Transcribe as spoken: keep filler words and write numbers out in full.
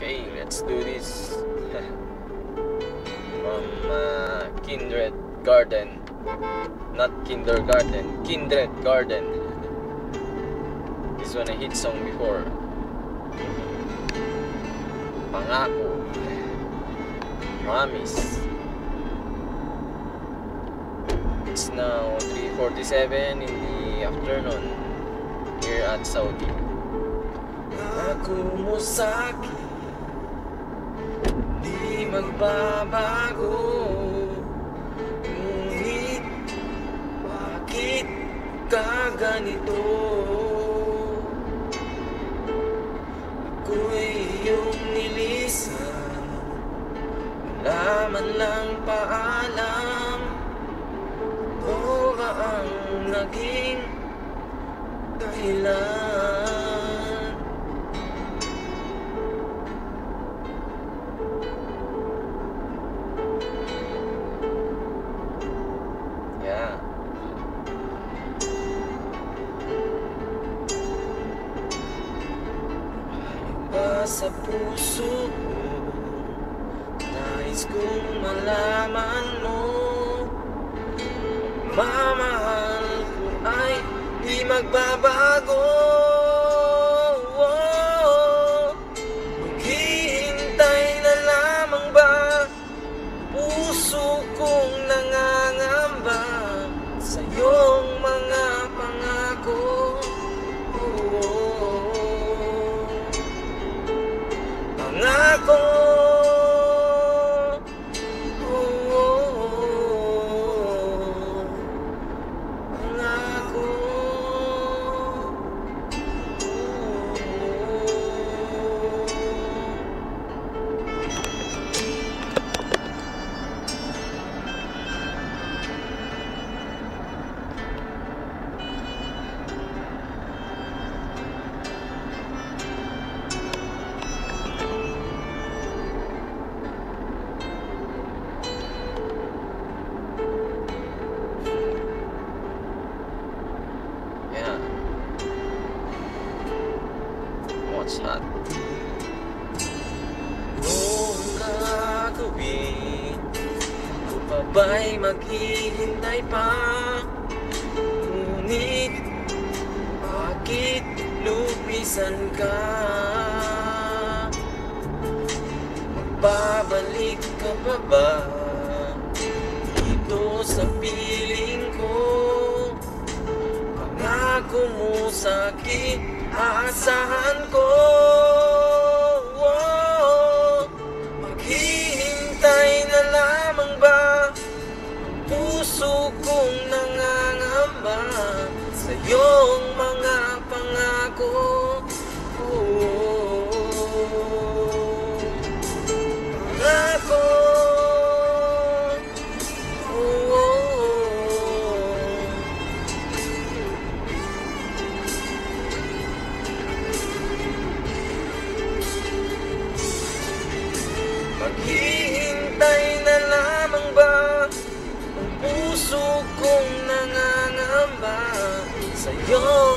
Okay, let's do this. From uh, Kindred Garden. Not Kindergarten, Kindred Garden. This one a hit song before. Pangako. Promise. It's now three forty-seven in the afternoon here at Saudi. Ako mo sa'kin, di magbabago. Ngunit bakit ka ganito? Ako'y iyong nilisan, wala man lang paalam. Ito ba ang naging dahilan? Yeah. Ba sa puso ko, nais kong malaman mo, mamahal ko ay di magbabago. Maghihintay na lamang ba, puso kong nangangamba sa iyong mga pangako. Pangako. What's hot? Noong gagawin ko pa ba'y maghihintay pa? Ngunit bakit lupisan ka? Magbabalik ka pa ba dito sa piling ko? Pangako mo sa'kin, aasahan ko. Oh, maghihintay na lamang ba, ang puso kong nangangamba sa iyong mga pangako. Oh, pangako. Maghihintay na lamang ba, ang puso kong nangangamba sa iyo.